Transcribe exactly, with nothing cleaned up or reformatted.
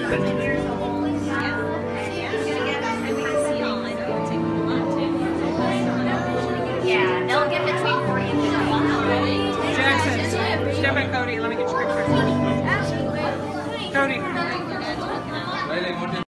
Yeah, they'll get between four inches and one. Jackson, step by Cody. Let me get your picture. Cody.